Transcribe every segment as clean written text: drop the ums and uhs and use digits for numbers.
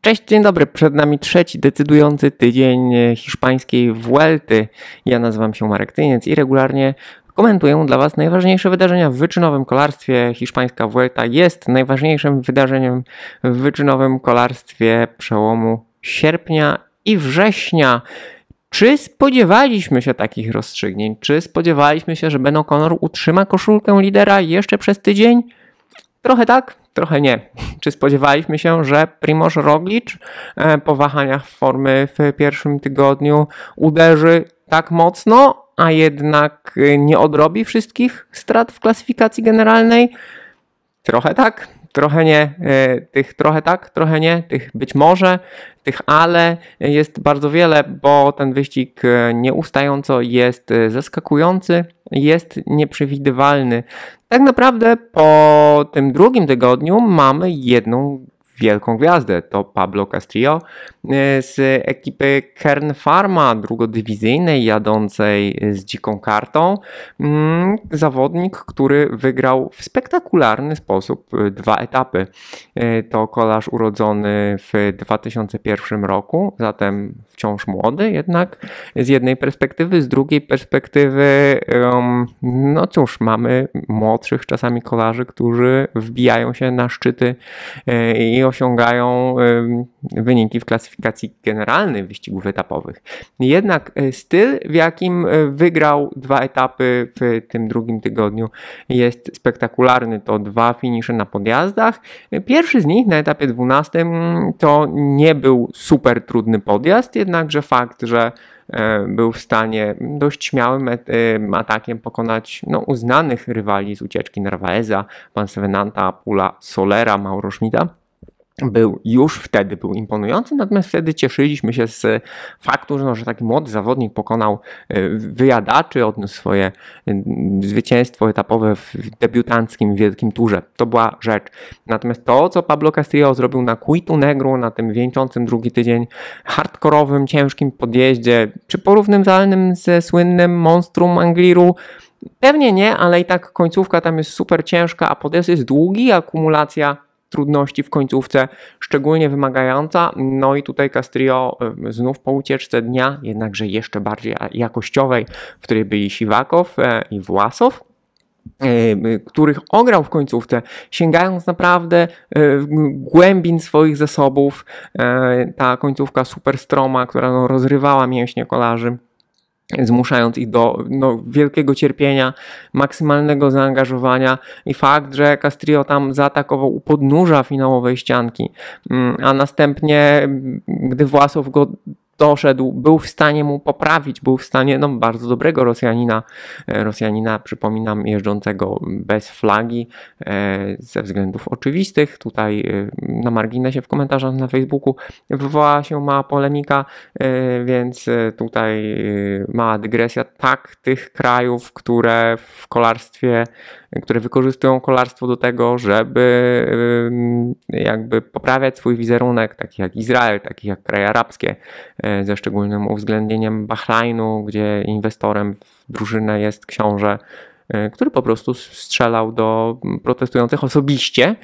Cześć, dzień dobry. Przed nami trzeci decydujący tydzień hiszpańskiej Vuelty. Ja nazywam się Marek Tyniec i regularnie komentuję dla Was najważniejsze wydarzenia w wyczynowym kolarstwie. Hiszpańska Vuelta jest najważniejszym wydarzeniem w wyczynowym kolarstwie przełomu sierpnia i września. Czy spodziewaliśmy się takich rozstrzygnięć? Czy spodziewaliśmy się, że Ben O'Connor utrzyma koszulkę lidera jeszcze przez tydzień? Trochę tak, trochę nie. Czy spodziewaliśmy się, że Primož Roglič po wahaniach formy w pierwszym tygodniu uderzy tak mocno, a jednak nie odrobi wszystkich strat w klasyfikacji generalnej? Trochę tak, trochę nie. Tych trochę tak, trochę nie. Tych być może, tych ale jest bardzo wiele, bo ten wyścig nieustająco jest zaskakujący, jest nieprzewidywalny. Tak naprawdę po tym drugim tygodniu mamy jedną wielką gwiazdę. To Pablo Castillo z ekipy Kern Pharma drugodywizyjnej, jadącej z dziką kartą. Zawodnik, który wygrał w spektakularny sposób 2 etapy. To kolarz urodzony w 2001 roku, zatem wciąż młody, jednak z jednej perspektywy, z drugiej perspektywy, no cóż, mamy młodszych czasami kolarzy, którzy wbijają się na szczyty i osiągają wyniki w klasyfikacji generalnej wyścigów etapowych. Jednak styl, w jakim wygrał 2 etapy w tym drugim tygodniu, jest spektakularny. To 2 finisze na podjazdach. Pierwszy z nich na etapie 12 to nie był super trudny podjazd, jednakże fakt, że był w stanie dość śmiałym atakiem pokonać uznanych rywali z ucieczki Narvaeza, Vansevenanta, Pula, Solera, Mauro Schmidta, już wtedy był imponujący, natomiast wtedy cieszyliśmy się z faktu, że taki młody zawodnik pokonał wyjadaczy, odniósł swoje zwycięstwo etapowe w debiutanckim Wielkim Turze. To była rzecz. Natomiast to, co Pablo Castillo zrobił na Cuito Negro, na tym wieńczącym drugi tydzień hardkorowym, ciężkim podjeździe, czy porównywalnym ze słynnym Monstrum Angliru, pewnie nie, ale i tak końcówka tam jest super ciężka, a podjazd jest długi, akumulacja trudności w końcówce szczególnie wymagająca. No i tutaj Castillo znów po ucieczce dnia, jednakże jeszcze bardziej jakościowej, w której byli Siwakow i Własow, których ograł w końcówce, sięgając naprawdę głębin swoich zasobów. Ta końcówka super stroma, która rozrywała mięśnie kolarzy, zmuszając ich do wielkiego cierpienia, maksymalnego zaangażowania i fakt, że Castillo tam zaatakował u podnóża finałowej ścianki, a następnie, gdy Własow go doszedł, był w stanie mu poprawić, był w stanie bardzo dobrego Rosjanina, przypominam, jeżdżącego bez flagi ze względów oczywistych. Tutaj na marginesie w komentarzach na Facebooku wywołała się mała polemika, więc tutaj mała dygresja. Tak, tych krajów, które w kolarstwie, które wykorzystują kolarstwo do tego, żeby jakby poprawiać swój wizerunek, takich jak Izrael, takich jak kraje arabskie, ze szczególnym uwzględnieniem Bahrajnu, gdzie inwestorem w drużynę jest książę, który po prostu strzelał do protestujących osobiście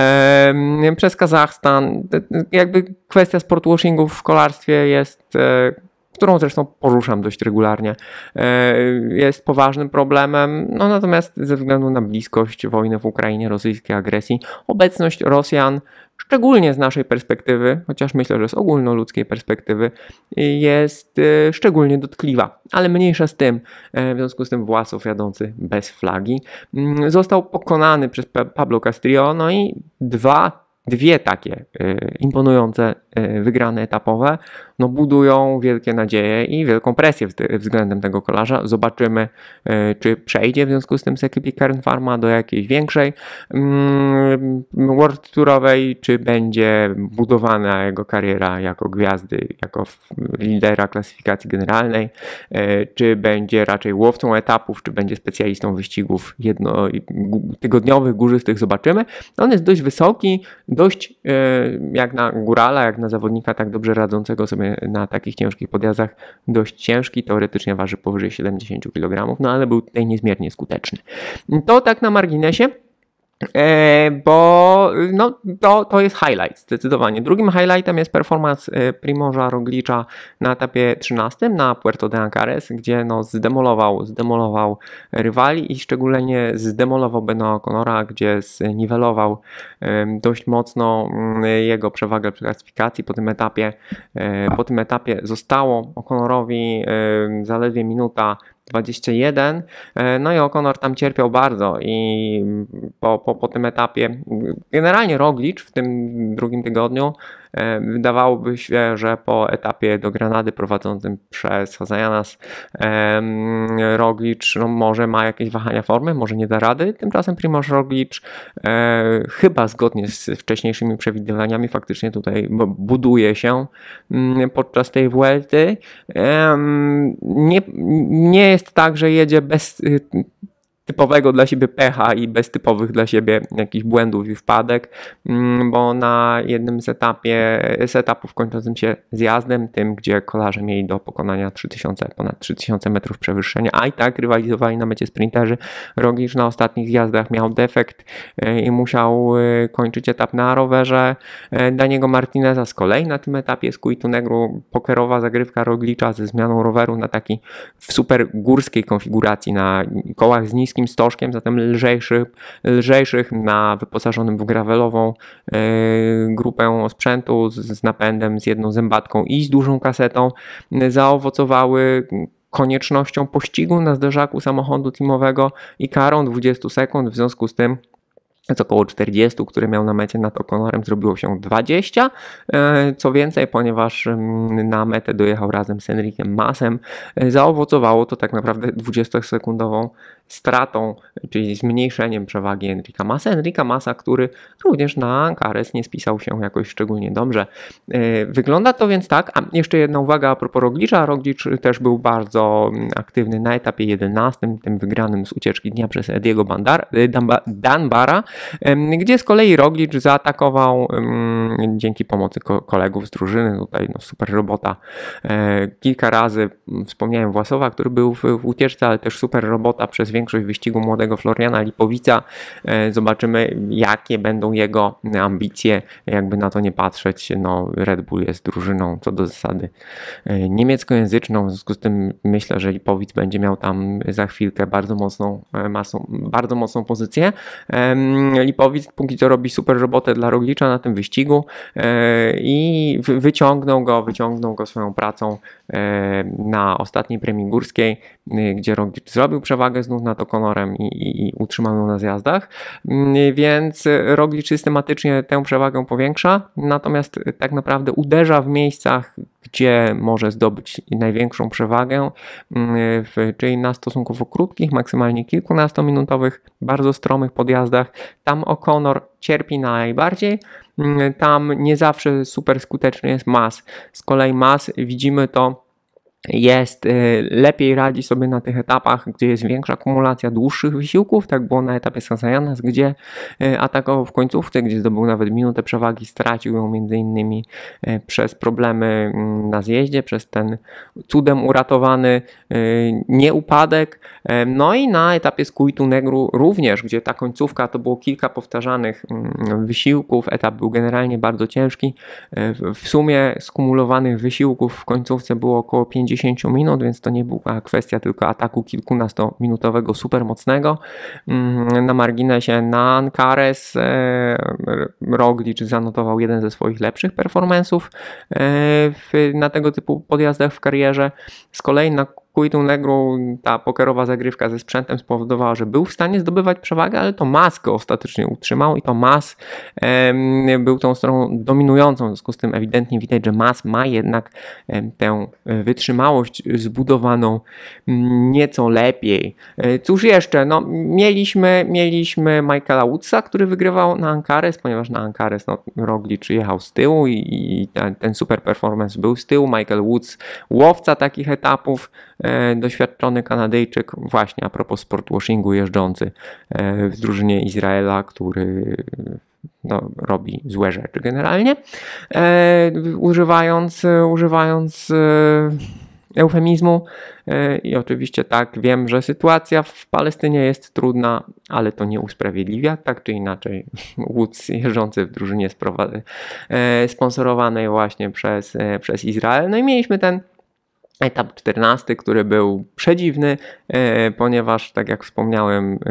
przez Kazachstan. Jakby kwestia sportwashingu w kolarstwie jest, którą zresztą poruszam dość regularnie, jest poważnym problemem, natomiast ze względu na bliskość wojny w Ukrainie, rosyjskiej agresji, obecność Rosjan, szczególnie z naszej perspektywy, chociaż myślę, że z ogólnoludzkiej perspektywy, jest szczególnie dotkliwa, ale mniejsza z tym. W związku z tym Własow, jadący bez flagi, został pokonany przez Pablo Castillo, i dwie takie imponujące wygrane etapowe budują wielkie nadzieje i wielką presję względem tego kolarza. Zobaczymy, czy przejdzie w związku z tym z ekipy Kern Pharma do jakiejś większej World Tourowej, czy będzie budowana jego kariera jako gwiazdy, jako lidera klasyfikacji generalnej, czy będzie raczej łowcą etapów, czy będzie specjalistą wyścigów tygodniowych, górzystych. Zobaczymy. On jest dość wysoki, dość jak na górala, jak na zawodnika tak dobrze radzącego sobie na takich ciężkich podjazdach, dość ciężki, teoretycznie waży powyżej 70 kg, ale był tutaj niezmiernie skuteczny. To tak na marginesie. Bo no, to jest highlight zdecydowanie. Drugim highlightem jest performance Primoża Roglicza na etapie 13 na Puerto de Ancares, gdzie no, zdemolował rywali i szczególnie zdemolował Bena O'Connora, gdzie zniwelował dość mocno jego przewagę w klasyfikacji. Po tym etapie zostało O'Connorowi zaledwie minuta 21, no i O'Connor tam cierpiał bardzo i po tym etapie generalnie Roglic w tym drugim tygodniu wydawałoby się, że po etapie do Granady prowadzącym przez Hazajanas Roglic no, może ma jakieś wahania formy, może nie da rady, tymczasem Primož Roglic chyba zgodnie z wcześniejszymi przewidywaniami faktycznie tutaj buduje się podczas tej Vuelty. Nie jest tak, że jedzie bez typowego dla siebie pecha i bez typowych dla siebie jakichś błędów i wpadek, bo na jednym z etapów kończącym się zjazdem, tym gdzie kolarze mieli do pokonania ponad 3000 metrów przewyższenia, a i tak rywalizowali na mecie sprinterzy. Roglic na ostatnich zjazdach miał defekt i musiał kończyć etap na rowerze. Daniego Martineza z kolei na tym etapie z Cuitu Negru pokerowa zagrywka Roglicza ze zmianą roweru na taki w super górskiej konfiguracji, na kołach z niskim stożkiem, zatem lżejszych na wyposażonym w gravelową grupę sprzętu z napędem, z jedną zębatką i z dużą kasetą, zaowocowały koniecznością pościgu na zderzaku samochodu teamowego i karą 20 sekund. W związku z tym z około 40, które miał na mecie nad O'Connorem, zrobiło się 20. Co więcej, ponieważ na metę dojechał razem z Enricem Masem, zaowocowało to tak naprawdę 20-sekundową stratą, czyli zmniejszeniem przewagi Enrica Masa, który również na Ancares nie spisał się jakoś szczególnie dobrze. Wygląda to więc tak, a jeszcze jedna uwaga a propos Roglicza. Roglic też był bardzo aktywny na etapie 11, tym wygranym z ucieczki dnia przez Ediego Dunbara, gdzie z kolei Roglic zaatakował dzięki pomocy kolegów z drużyny, tutaj no, super robota. Kilka razy wspomniałem Własowa, który był w ucieczce, ale też super robota przez większość wyścigu młodego Floriana Lipovica. Zobaczymy, jakie będą jego ambicje, jakby na to nie patrzeć. No, Red Bull jest drużyną co do zasady niemieckojęzyczną, w związku z tym myślę, że Lipovic będzie miał tam za chwilkę bardzo mocną pozycję. Lipovic póki co robi super robotę dla Roglicza na tym wyścigu i wyciągnął go swoją pracą na ostatniej premii górskiej, gdzie Roglic zrobił przewagę znów nad O'Connorem i utrzymał ją na zjazdach, więc Roglic systematycznie tę przewagę powiększa, natomiast tak naprawdę uderza w miejscach, gdzie może zdobyć największą przewagę, czyli na stosunkowo krótkich, maksymalnie kilkunastominutowych, bardzo stromych podjazdach. Tam O'Connor cierpi najbardziej, tam nie zawsze super skuteczny jest Mas. Z kolei Mas, widzimy to, lepiej radzi sobie na tych etapach, gdzie jest większa kumulacja dłuższych wysiłków. Tak było na etapie Hazajanas, gdzie atakował w końcówce, gdzie zdobył nawet minutę przewagi, stracił ją między innymi przez problemy na zjeździe, przez ten cudem uratowany nieupadek. No i na etapie z Cuitu Negru również, gdzie ta końcówka to było kilka powtarzanych wysiłków, etap był generalnie bardzo ciężki. W sumie skumulowanych wysiłków w końcówce było około 50 minut, więc to nie była kwestia tylko ataku kilkunastominutowego super mocnego. Na marginesie na Ancares Roglic zanotował jeden ze swoich lepszych performance'ów na tego typu podjazdach w karierze. Z kolei na Cuitu Negru ta pokerowa zagrywka ze sprzętem spowodowała, że był w stanie zdobywać przewagę, ale to Mas go ostatecznie utrzymał i to Mas był tą stroną dominującą. W związku z tym ewidentnie widać, że Mas ma jednak tę wytrzymałość zbudowaną nieco lepiej. Cóż jeszcze? No, mieliśmy Michaela Woodsa, który wygrywał na Ancares, ponieważ na Ancares Roglic jechał z tyłu i ten super performance był z tyłu. Michael Woods, łowca takich etapów, doświadczony Kanadyjczyk, właśnie a propos sportwashingu, jeżdżący w drużynie Izraela, który robi złe rzeczy generalnie, używając eufemizmu. I oczywiście tak, wiem, że sytuacja w Palestynie jest trudna, ale to nie usprawiedliwia. Tak czy inaczej Woods jeżdżący w drużynie sponsorowanej właśnie przez Izrael. No i mieliśmy ten etap 14, który był przedziwny, ponieważ, tak jak wspomniałem,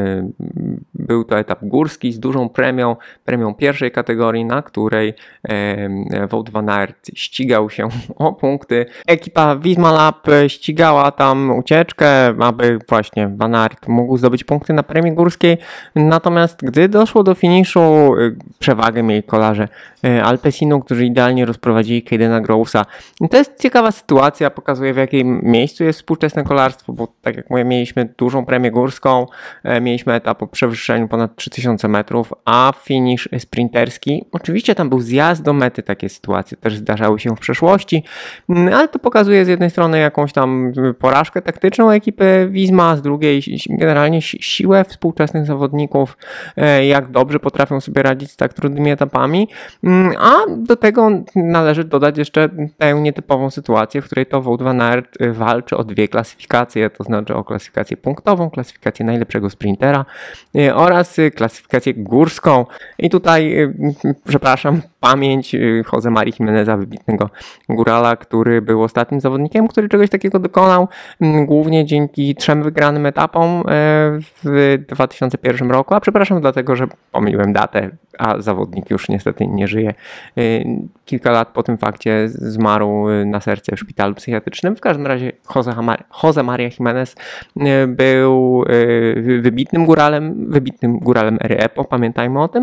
był to etap górski z dużą premią pierwszej kategorii, na której Wout van Aert ścigał się o punkty. Ekipa Visma Lab ścigała tam ucieczkę, aby właśnie Van Aert mógł zdobyć punkty na premii górskiej, natomiast gdy doszło do finiszu, przewagę mieli kolarze Alpecinu, którzy idealnie rozprowadzili Cadena Grovesa. I to jest ciekawa sytuacja, pokazuje, w jakim miejscu jest współczesne kolarstwo, bo tak jak mówię, mieliśmy dużą premię górską, mieliśmy etap o przewyższeniu ponad 3000 metrów, a finisz sprinterski, oczywiście tam był zjazd do mety, takie sytuacje też zdarzały się w przeszłości, ale to pokazuje z jednej strony jakąś tam porażkę taktyczną ekipy Visma, z drugiej generalnie siłę współczesnych zawodników, jak dobrze potrafią sobie radzić z tak trudnymi etapami, a do tego należy dodać jeszcze tę nietypową sytuację, w której to Wout van Aert walczy o dwie klasyfikacje, to znaczy o klasyfikację punktową, klasyfikację najlepszego sprintera oraz klasyfikację górską. I tutaj, przepraszam, pamięć Jose Mari Jimeneza, wybitnego górala, który był ostatnim zawodnikiem, który czegoś takiego dokonał, głównie dzięki 3 wygranym etapom w 2001 roku, a przepraszam dlatego, że pomyliłem datę, a zawodnik już niestety nie żyje. Kilka lat po tym fakcie zmarł na serce w szpitalu psychiatrycznym. W każdym razie Jose Maria Jimenez był wybitnym góralem ery EPO, pamiętajmy o tym,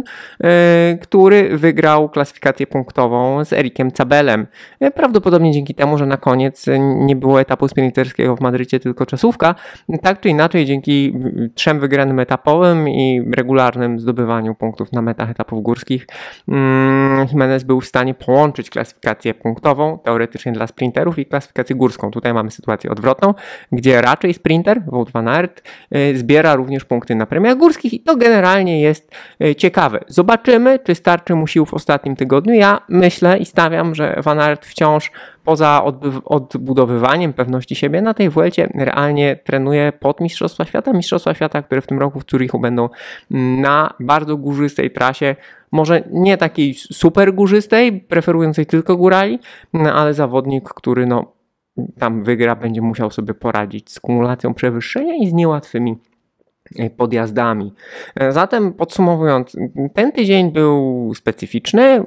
który wygrał klasyfikację punktową z Erikiem Zabelem. Prawdopodobnie dzięki temu, że na koniec nie było etapu sprinterskiego w Madrycie, tylko czasówka. Tak czy inaczej, dzięki 3 wygranym etapowym i regularnym zdobywaniu punktów na metach etapów górskich, Jimenez był w stanie połączyć klasyfikację punktową, teoretycznie dla sprinterów, i klasyfikację górską. Tutaj mamy sytuację odwrotną, gdzie raczej sprinter, Wout van Aert, zbiera również punkty na premiach górskich i to generalnie jest ciekawe. Zobaczymy, czy starczy mu sił w ostatnim tygodniu. Ja myślę i stawiam, że Van Aert wciąż poza odbudowywaniem pewności siebie na tej Vuelcie realnie trenuje pod Mistrzostwa Świata, które w tym roku w Zurichu będą na bardzo górzystej trasie, może nie takiej super górzystej, preferującej tylko górali, ale zawodnik, który tam wygra, będzie musiał sobie poradzić z kumulacją przewyższenia i z niełatwymi podjazdami. Zatem podsumowując, ten tydzień był specyficzny.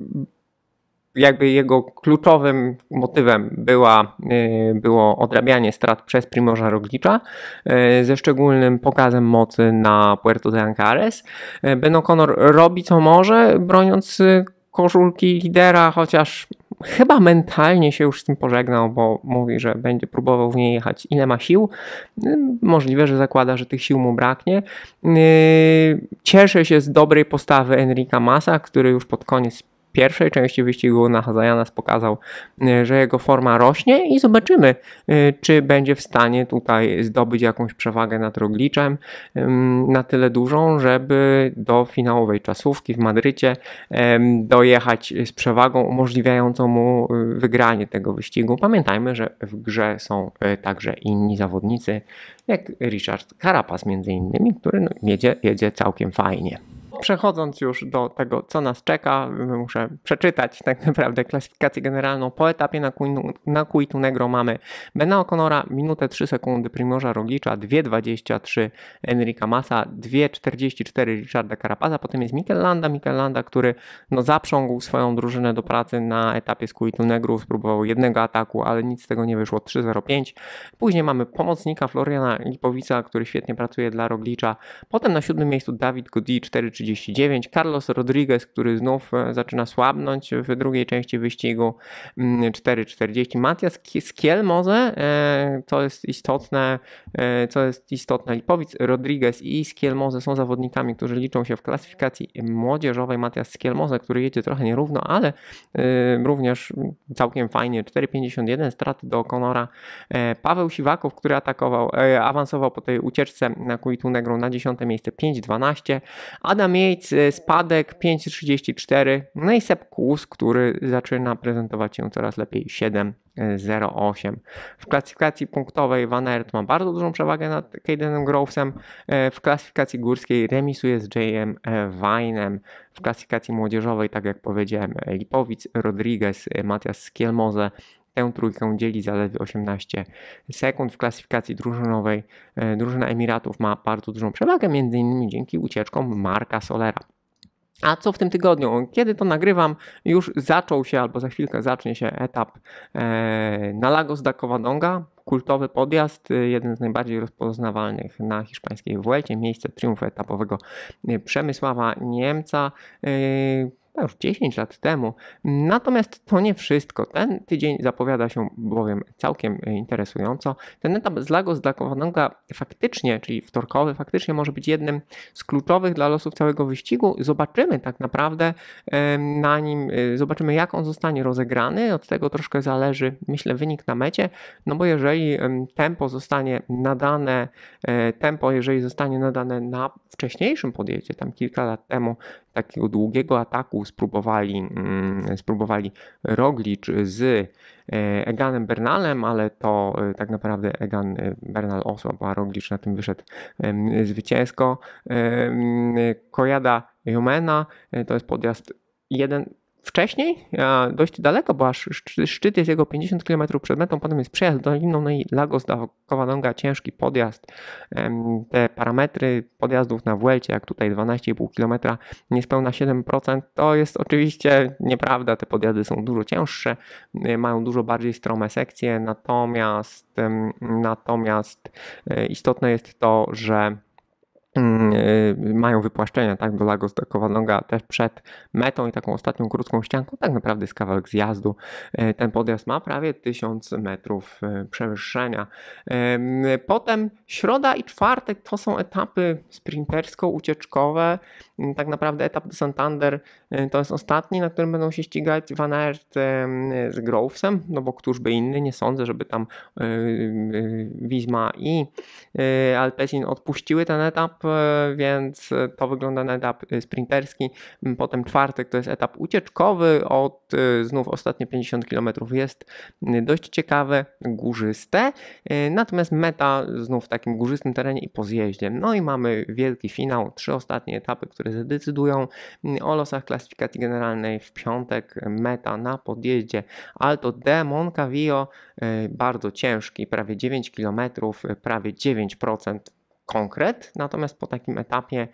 Jakby jego kluczowym motywem było odrabianie strat przez Primoża Roglicza ze szczególnym pokazem mocy na Puerto de Ancares. Ben O'Connor robi co może, broniąc koszulki lidera, chociaż chyba mentalnie się już z tym pożegnał, bo mówi, że będzie próbował w niej jechać ile ma sił. Możliwe, że zakłada, że tych sił mu braknie. Cieszę się z dobrej postawy Enrica Masa, który już pod koniec pierwszej części wyścigu na Hazajanas pokazał, że jego forma rośnie i zobaczymy, czy będzie w stanie tutaj zdobyć jakąś przewagę nad Rogliczem na tyle dużą, żeby do finałowej czasówki w Madrycie dojechać z przewagą umożliwiającą mu wygranie tego wyścigu. Pamiętajmy, że w grze są także inni zawodnicy, jak Richard Carapaz między innymi, który jedzie całkiem fajnie. Przechodząc już do tego, co nas czeka, muszę przeczytać tak naprawdę klasyfikację generalną. Po etapie na Cuito Negro mamy Bena O'Connora, minutę 3 sekundy Primoża Roglicza, 2,23 Enrica Masa, 2,44 Richarda Carapaza, potem jest Mikel Landa, który zaprzągł swoją drużynę do pracy na etapie z Cuito Negro, spróbował jednego ataku, ale nic z tego nie wyszło, 3,05. Później mamy pomocnika Floriana Lipovica, który świetnie pracuje dla Roglicza. Potem na 7. miejscu David Gaudy, 4,39. Carlos Rodriguez, który znów zaczyna słabnąć w drugiej części wyścigu, 4,40. Matias Skielmose, co jest istotne, Lipovic, Rodriguez i Skielmose są zawodnikami, którzy liczą się w klasyfikacji młodzieżowej. Matias Skielmose, który jedzie trochę nierówno, ale również całkiem fajnie, 4,51 straty do O'Connora. Paweł Siwakow, który awansował po tej ucieczce na Cuito Negro na 10. miejsce, 5,12. Adam miejsc, spadek 5,34, no i Sepp Kuss, który zaczyna prezentować się coraz lepiej, 7,08. W klasyfikacji punktowej Van Aert ma bardzo dużą przewagę nad Cadenem Grovesem, w klasyfikacji górskiej remisuje z J.M. Winem, w klasyfikacji młodzieżowej, tak jak powiedziałem, Lipovic, Rodriguez, Matthias Skjelmose. Tę trójkę dzieli zaledwie 18 sekund. W klasyfikacji drużynowej drużyna Emiratów ma bardzo dużą przewagę, m.in. dzięki ucieczkom Marca Solera. A co w tym tygodniu? Kiedy to nagrywam, już zaczął się, albo za chwilkę zacznie się etap na Lagos da Covadonga. Kultowy podjazd, jeden z najbardziej rozpoznawalnych na hiszpańskiej Vuelcie, miejsce triumfu etapowego Przemysława Niemca. Już 10 lat temu. Natomiast to nie wszystko. Ten tydzień zapowiada się bowiem całkiem interesująco. Ten etap z Lagos da Covadonga faktycznie, czyli wtorkowy, faktycznie może być jednym z kluczowych dla losów całego wyścigu. Zobaczymy tak naprawdę na nim, zobaczymy jak on zostanie rozegrany. Od tego troszkę zależy, myślę, wynik na mecie. No bo jeżeli tempo zostanie nadane, jeżeli zostanie nadane na wcześniejszym podjeździe, tam kilka lat temu, takiego długiego ataku spróbowali Roglic z Eganem Bernalem, ale to tak naprawdę Egan Bernal osłabł, a Roglic na tym wyszedł zwycięsko. Collada-Jomena to jest podjazd jeden wcześniej, dość daleko, bo aż szczyt jest jego 50 km przed metą, potem jest przejazd doliną, no i Lagos da Covadonga, ciężki podjazd. Te parametry podjazdów na Vuelcie, jak tutaj 12,5 km, niespełna 7%, to jest oczywiście nieprawda, te podjazdy są dużo cięższe, mają dużo bardziej strome sekcje, natomiast istotne jest to, że mają wypłaszczenia, tak, do Lagos da Covadonga też przed metą i taką ostatnią krótką ścianką, tak naprawdę jest kawałek zjazdu. Ten podjazd ma prawie 1000 metrów przewyższenia. Potem środa i czwartek to są etapy sprintersko-ucieczkowe. Tak naprawdę etap de Santander to jest ostatni, na którym będą się ścigać Van Aert z Grovesem, no bo któż by inny, nie sądzę, żeby tam Visma i Alpecin odpuściły ten etap, więc to wygląda na etap sprinterski. Potem czwartek to jest etap ucieczkowy, znów ostatnie 50 km jest dość ciekawe, górzyste, natomiast meta znów w takim górzystym terenie i po zjeździe. No i mamy wielki finał, 3 ostatnie etapy, które zadecydują o losach klasyfikacji generalnej. W piątek meta na podjeździe Alto de Moncavio, bardzo ciężki, prawie 9 km, prawie 9% konkret, natomiast po takim etapie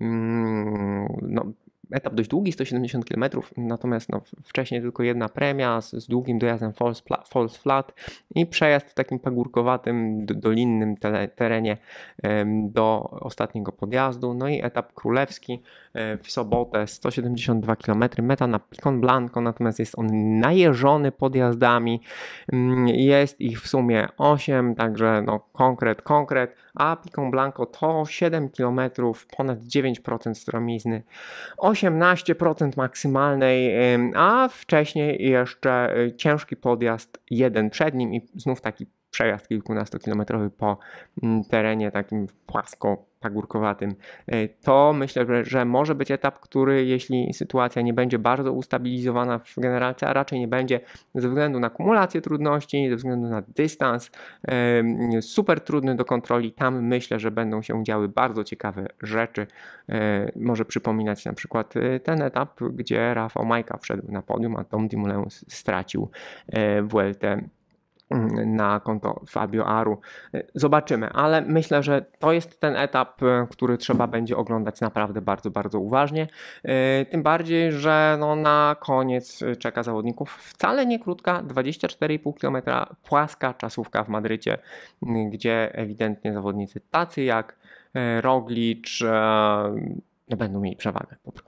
etap dość długi, 170 km, natomiast wcześniej tylko jedna premia z długim dojazdem false flat i przejazd w takim pagórkowatym, dolinnym terenie do ostatniego podjazdu. No i etap królewski w sobotę, 172 km, meta na Picon Blanco, natomiast jest on najeżony podjazdami, jest ich w sumie 8, także konkret, a Picon Blanco to 7 km, ponad 9% stromizny, 18% maksymalnej, a wcześniej jeszcze ciężki podjazd jeden przed nim i znów taki przejazd kilkunastokilometrowy po terenie takim płasko-pagórkowatym. To myślę, że może być etap, który jeśli sytuacja nie będzie bardzo ustabilizowana w generalce, a raczej nie będzie ze względu na kumulację trudności, ze względu na dystans, super trudny do kontroli. Tam myślę, że będą się działy bardzo ciekawe rzeczy. Może przypominać na przykład ten etap, gdzie Rafał Majka wszedł na podium, a Tom Dumoulin stracił Vueltę na konto Fabio Aru. Zobaczymy, ale myślę, że to jest ten etap, który trzeba będzie oglądać naprawdę bardzo, bardzo uważnie. Tym bardziej, że na koniec czeka zawodników wcale nie krótka, 24,5 km płaska czasówka w Madrycie, gdzie ewidentnie zawodnicy tacy jak Roglic będą mieli przewagę po prostu.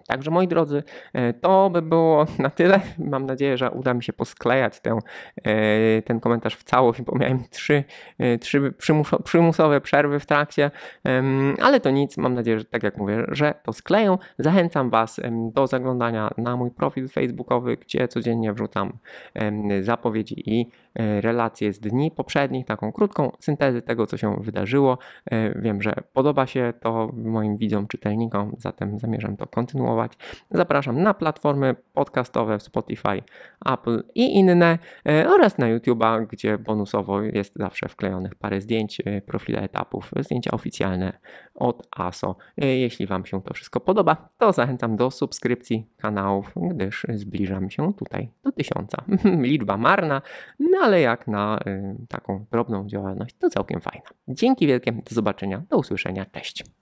Także moi drodzy, to by było na tyle. Mam nadzieję, że uda mi się posklejać ten komentarz w całość, bo miałem trzy przymusowe przerwy w trakcie, ale to nic. Mam nadzieję, że tak jak mówię, że to skleję. Zachęcam Was do zaglądania na mój profil facebookowy, gdzie codziennie wrzucam zapowiedzi i relacje z dni poprzednich, taką krótką syntezę tego, co się wydarzyło. Wiem, że podoba się to moim widzom, czytelnikom, zatem zamierzam to kontynuować. Zapraszam na platformy podcastowe, Spotify, Apple i inne oraz na YouTube'a, gdzie bonusowo jest zawsze wklejonych parę zdjęć, profile etapów, zdjęcia oficjalne od ASO. Jeśli Wam się to wszystko podoba, to zachęcam do subskrypcji kanałów, gdyż zbliżam się tutaj do 1000. Liczba marna, no ale jak na taką drobną działalność to całkiem fajna. Dzięki wielkie, do zobaczenia, do usłyszenia, cześć.